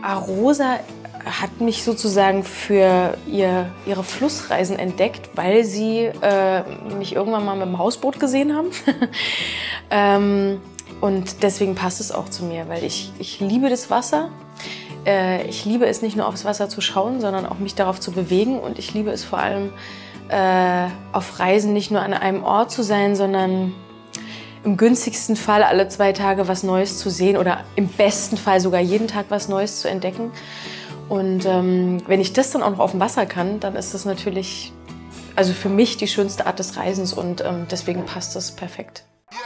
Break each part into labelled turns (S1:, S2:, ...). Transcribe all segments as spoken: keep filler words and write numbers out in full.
S1: Arosa hat mich sozusagen für ihr, ihre Flussreisen entdeckt, weil sie äh, mich irgendwann mal mit dem Hausboot gesehen haben. ähm, und deswegen passt es auch zu mir, weil ich, ich liebe das Wasser. Äh, ich liebe es nicht nur aufs Wasser zu schauen, sondern auch mich darauf zu bewegen. Und ich liebe es vor allem äh, auf Reisen nicht nur an einem Ort zu sein, sondern im günstigsten Fall alle zwei Tage was Neues zu sehen oder im besten Fall sogar jeden Tag was Neues zu entdecken. Und ähm, wenn ich das dann auch noch auf dem Wasser kann, dann ist das natürlich, also für mich die schönste Art des Reisens und ähm, deswegen passt das perfekt.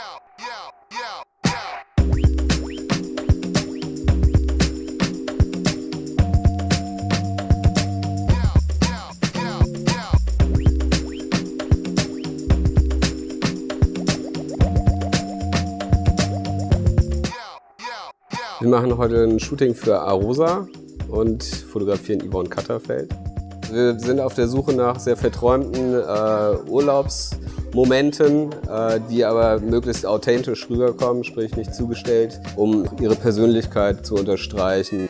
S2: Wir machen heute ein Shooting für Arosa und fotografieren Yvonne Katterfeld. Wir sind auf der Suche nach sehr verträumten äh, Urlaubsmomenten, äh, die aber möglichst authentisch rüberkommen, sprich nicht zugestellt, um ihre Persönlichkeit zu unterstreichen.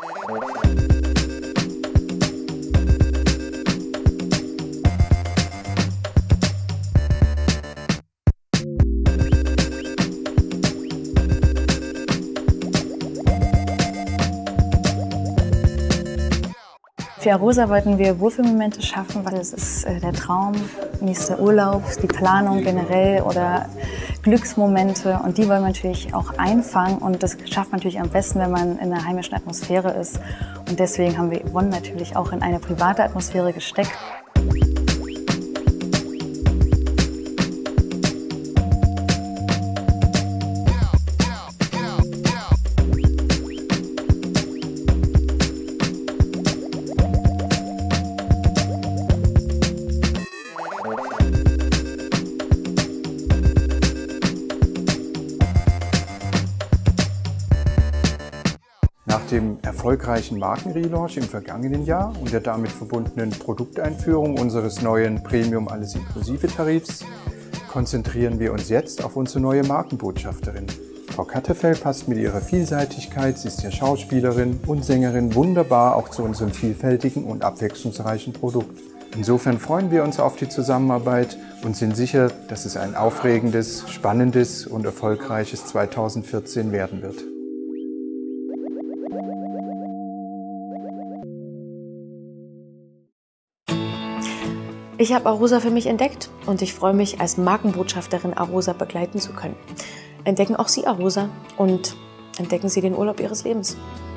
S3: Für Arosa wollten wir Wohlfühlmomente schaffen, weil es ist äh, der Traum, nächster Urlaub, die Planung generell oder Glücksmomente und die wollen wir natürlich auch einfangen und das schafft man natürlich am besten, wenn man in einer heimischen Atmosphäre ist und deswegen haben wir Yvonne natürlich auch in eine private Atmosphäre gesteckt.
S4: Nach dem erfolgreichen Markenrelaunch im vergangenen Jahr und der damit verbundenen Produkteinführung unseres neuen Premium-Alles-Inklusive-Tarifs konzentrieren wir uns jetzt auf unsere neue Markenbotschafterin. Frau Katterfeld passt mit ihrer Vielseitigkeit, sie ist ja Schauspielerin und Sängerin, wunderbar auch zu unserem vielfältigen und abwechslungsreichen Produkt. Insofern freuen wir uns auf die Zusammenarbeit und sind sicher, dass es ein aufregendes, spannendes und erfolgreiches zweitausendvierzehn werden wird.
S1: Ich habe Arosa für mich entdeckt und ich freue mich, als Markenbotschafterin Arosa begleiten zu können. Entdecken auch Sie Arosa und entdecken Sie den Urlaub Ihres Lebens.